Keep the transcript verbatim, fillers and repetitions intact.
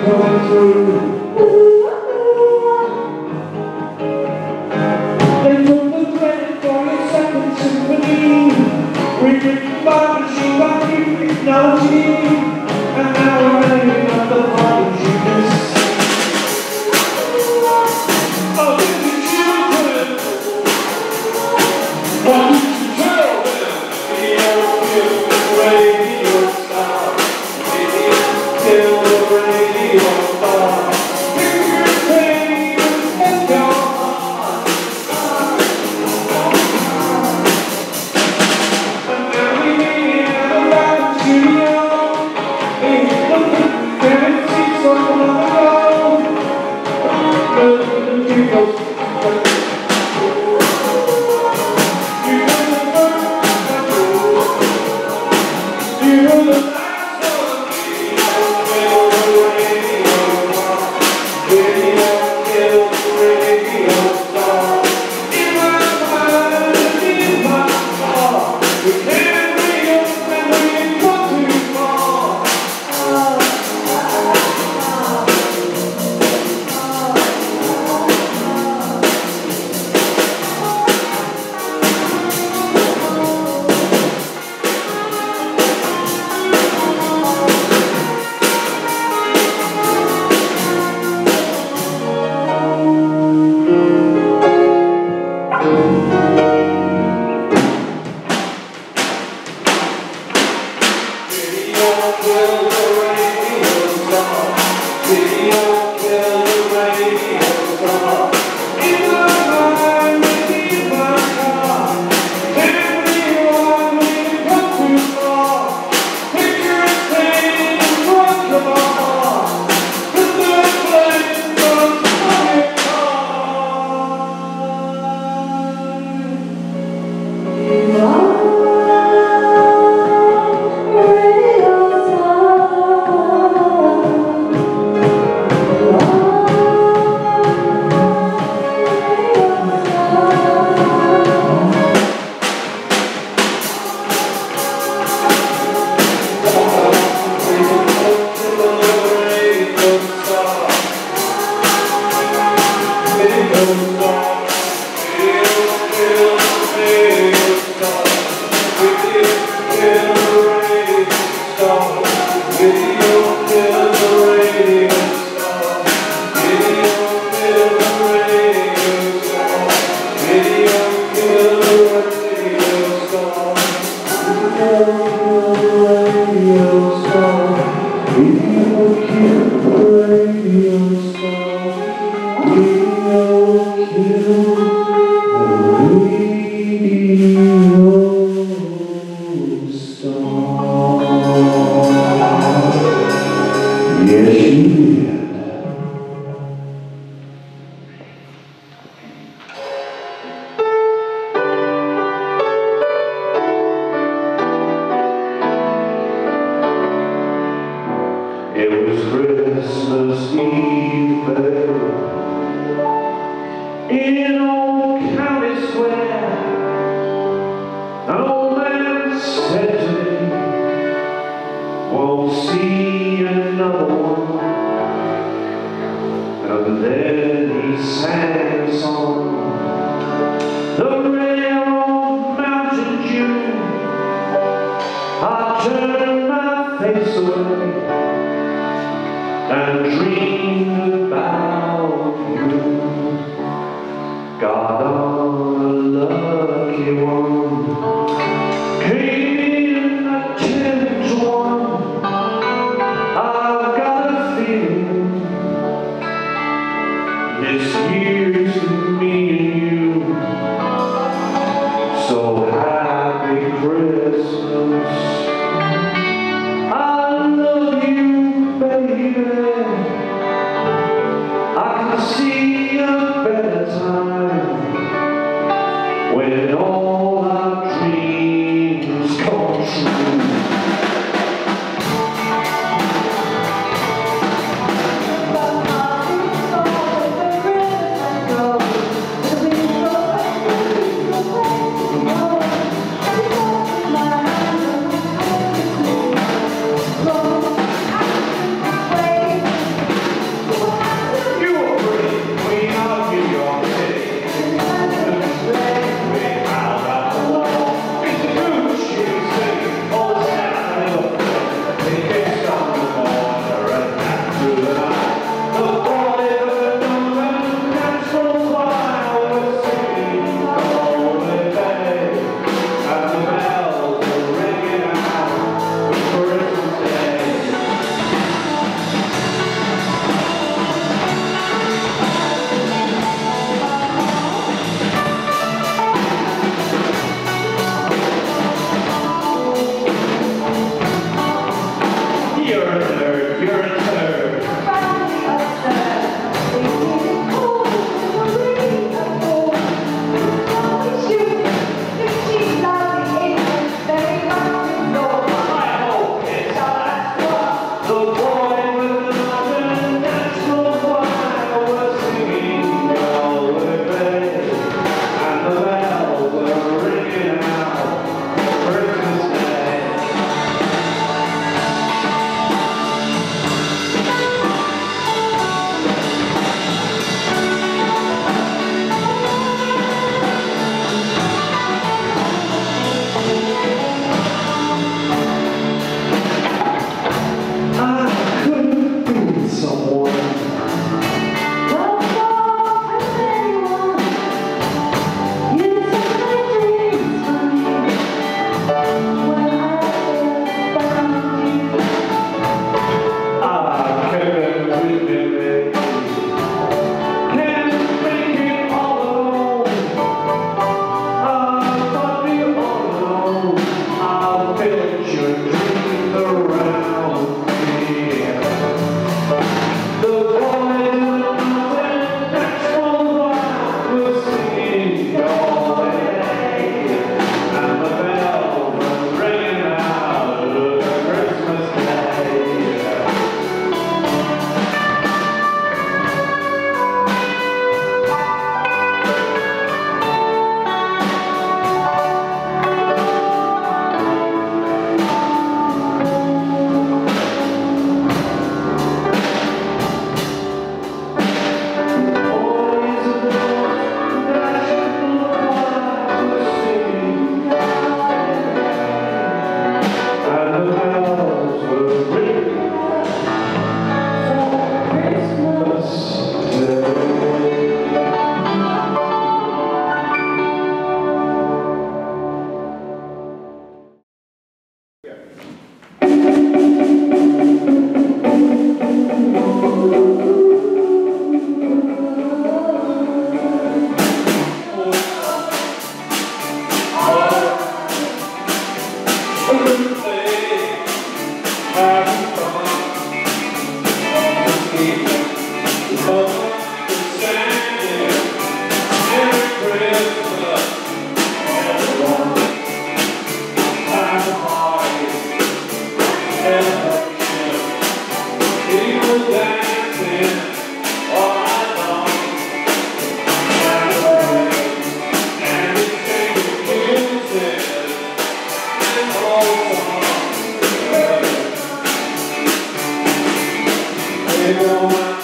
coming through. They took the credit for your second symphony, rewritten by machine by new technology, and now we're ready up the bottom genius. Oh, did you children? What did you tell them? The old radio star, radio till the radio star. Fingers pain and your heart. And now we need a live studio. Hey, look, can it see something on the road? Look at the people. It was Christmas Eve, babe, in old County Square. An old man said to me, won't see another one. And then he sang a song, the railroad mountain Dew. I turned my face away and dreamed about you. Got on a lucky one, came in at ten to one. I've got a feeling this year's me and you. So happy Christmas, I love you, baby. I can see a better time They go